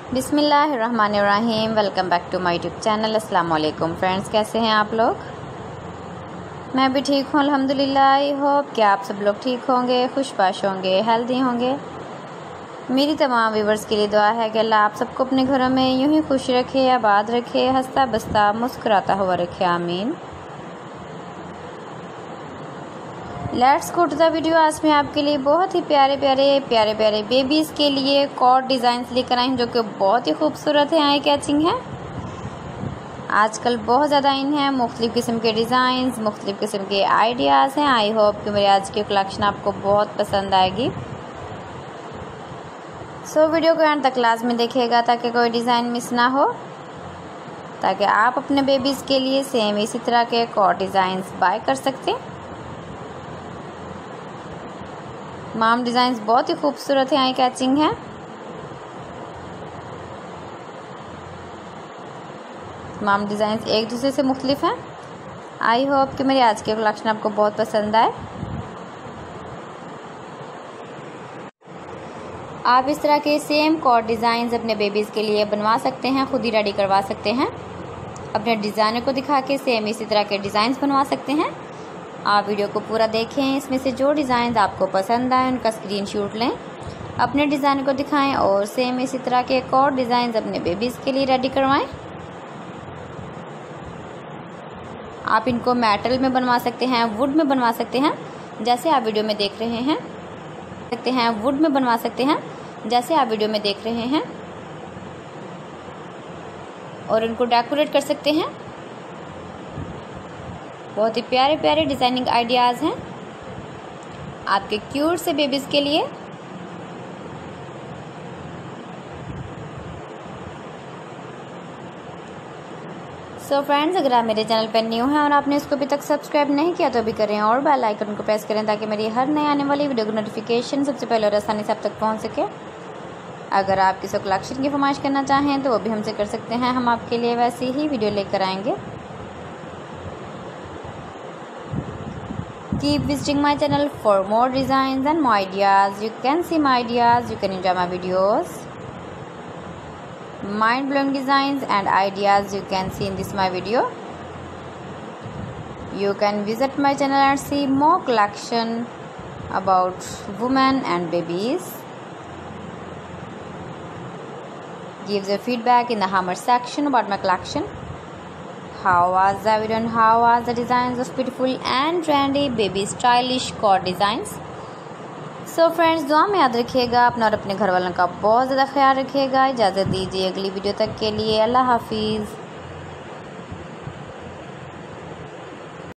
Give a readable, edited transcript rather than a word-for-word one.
बिस्मिल्लाहिर्रहमानिर्रहीम। Welcome back to my YouTube channel. अस्सलाम वालेकुम फ्रेंड्स, कैसे हैं आप लोग? मैं भी ठीक हूँ अल्हम्दुलिल्लाह। आई होप कि आप सब लोग ठीक होंगे, खुशबाश होंगे, हेल्दी होंगे। मेरी तमाम व्यूवर्स के लिए दुआ है कि अल्लाह आप सबको अपने घरों में यूं ही खुश रखे, आबाद रखे, हंसता बसता मुस्कुराता हुआ रखे, आमीन। Let's go to the video. आज मैं आपके लिए बहुत ही प्यारे प्यारे बेबीज़ के लिए कॉर्ड डिज़ाइंस लेकर आई हूँ, जो कि बहुत ही खूबसूरत है, आई कैचिंग है। आजकल बहुत ज़्यादा इन है, मुख्तलिफ़ किस्म के डिज़ाइंस, मुख्तलिफ़ किस्म के आइडियाज़ हैं। आई होप कि मेरी आज की कलेक्शन आपको बहुत पसंद आएगी। सो वीडियो को एंड तक लाजमी देखिएगा ताकि कोई डिज़ाइन मिस ना हो, ताकि आप अपने बेबीज़ के लिए सेम इसी तरह के कॉर्ड डिज़ाइंस बाय कर सकते हैं। तमाम डिज़ाइंस बहुत ही खूबसूरत है, आई कैचिंग है। तमाम डिज़ाइंस एक दूसरे से मुख्तलिफ हैं। आई होप कि मेरी आज की कलेक्शन आपको बहुत पसंद आए। आप इस तरह के सेम कॉर्ड डिज़ाइंस अपने बेबीज़ के लिए बनवा सकते हैं, खुद ही रेडी करवा सकते हैं। अपने डिज़ाइनर को दिखा के सेम इसी तरह के डिज़ाइंस बनवा सकते हैं। आप वीडियो को पूरा देखें, इसमें से जो डिज़ाइन आपको पसंद आए उनका स्क्रीनशॉट लें, अपने डिज़ाइन को दिखाएं और सेम इसी तरह के एक और डिज़ाइन अपने बेबीज़ के लिए रेडी करवाएं। आप इनको मेटल में बनवा सकते हैं, वुड में बनवा सकते हैं, जैसे आप वीडियो में देख रहे हैं। वुड में बनवा सकते हैं जैसे आप वीडियो में देख रहे हैं, और इनको डेकोरेट कर सकते हैं। बहुत ही प्यारे प्यारे डिज़ाइनिंग आइडियाज़ हैं आपके क्यूट से बेबीज़ के लिए। सो फ्रेंड्स, अगर आप मेरे चैनल पर न्यू हैं और आपने इसको अभी तक सब्सक्राइब नहीं किया तो भी करें और बेल आइकन को प्रेस करें, ताकि मेरी हर नई आने वाली वीडियो की नोटिफिकेशन सबसे पहले और आसानी से आप तक पहुंच सके। अगर आप किसी कलेक्शन की फरमाइश करना चाहें तो वो भी हमसे कर सकते हैं, हम आपके लिए वैसी ही वीडियो लेकर आएंगे। Keep visiting my channel for more designs and more ideas. You can see my ideas, you can enjoy my videos. Mind-blowing designs and ideas you can see in this my video. You can visit my channel and see more collection about women and babies. Give your feedback in the comment section about my collection. How was the video and how was the designs of beautiful and trendy baby stylish cord designs? So friends, दुआ में याद रखिएगा अपना और अपने घर वालों का बहुत ज़्यादा ख्याल रखिएगा। इजाज़त दीजिए अगली वीडियो तक के लिए। अल्लाह हाफिज़।